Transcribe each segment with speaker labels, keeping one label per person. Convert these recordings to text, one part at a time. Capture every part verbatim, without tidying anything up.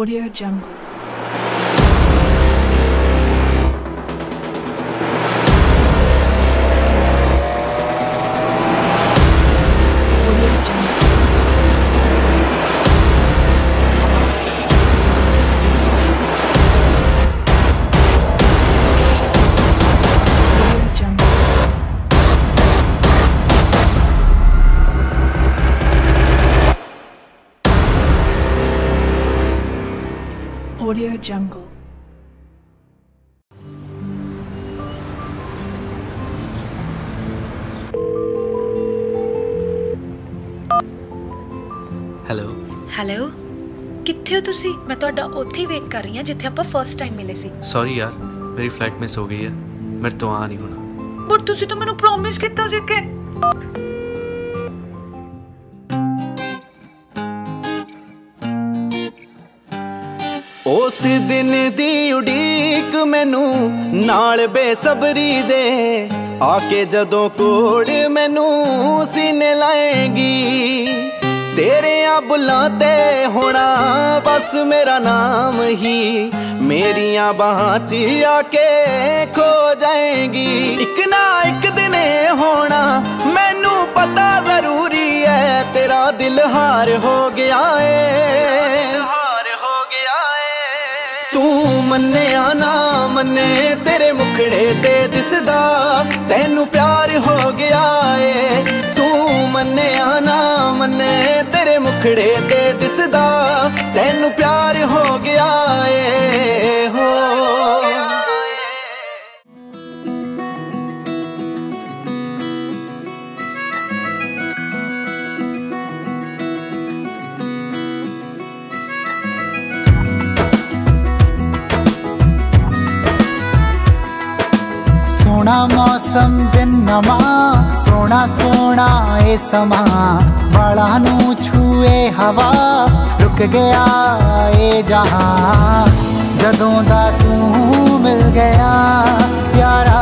Speaker 1: Audio Jungle. Audio Jungle.
Speaker 2: Hello
Speaker 3: hello कित्थे हो तुसी? मैं तुहाडा उत्थे ही वेट कर रही हां जिथे आपां फर्स्ट टाइम मिले सी।
Speaker 2: सॉरी यार, मेरी फ्लाइट मिस हो गई है, मेरे तो आ नहीं होना।
Speaker 3: बट तुसी तो मैनू प्रॉमिस कीता सी कि
Speaker 4: उस दिन दी उड़ीक मैनू नाल बेसबरी दे, आके जदों कोल मैनू सीने लाएगी। तेरे बुलां ते होना बस मेरा नाम ही, मेरिया बाहां च आके खो जाएगी। एक ना एक दिन होना मैनू पता जरूरी है, तेरा दिल हार हो गया है, हार हो गया है। तू मन्निया ना मन्ने तेरे मुखड़े ते दिसदा तैनू प्यार हो गया है। तू मन्निया ना मन्ने तेरे मुखड़े ते दिसदा तैनू प्यार हो गया है हो।
Speaker 5: सोना मौसम दिन नवा, सोना सोना ए समा, बाला नू छूए हवा, रुक गया ए जहां। जदों दा तू मिल गया प्यारा,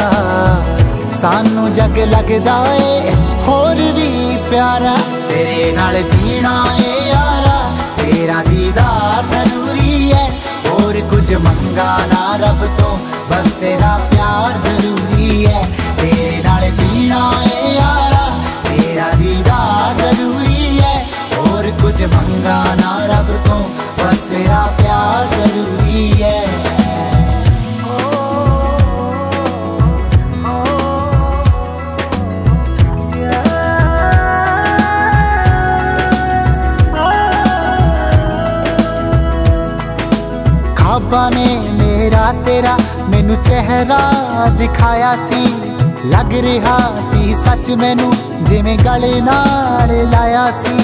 Speaker 5: सानू जग लगदा ए होर भी प्यारा। तेरे नाल जीना ए यारा, तेरा दीदार जरूरी है, और कुछ मंगा ना रब तो बस तेरा प्यार जरूरी है। तेरे नाल जीना है यारा, तेरा दीदार जरूरी है, और कुछ मंगा ना रब तो बस तेरा प्यार जरूरी है। ख्वाबां ने मेरा तेरा मैनू चेहरा दिखाया सी, लग रहा सी सच मैनू जिवें गले नाल लाया सी।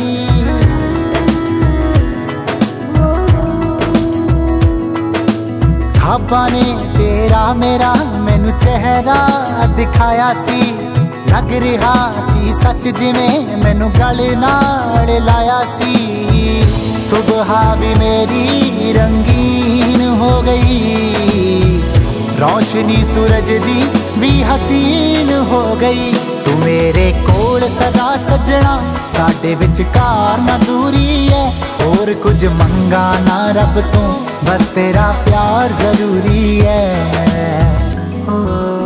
Speaker 5: ख्वाबां ने तेरा मेरा मैनू चेहरा दिखाया सी, लग रहा सी सच जिवें मैनू गले नाल लाया सी। सुबह भी मेरी रंगीन हो गई, रोशनी सूरज दी भी हसीन हो गई। तू मेरे कोल सदा सजना, साडे विचकार ना दूरी है, और कुछ मंगा ना रब तो बस तेरा प्यार जरूरी है।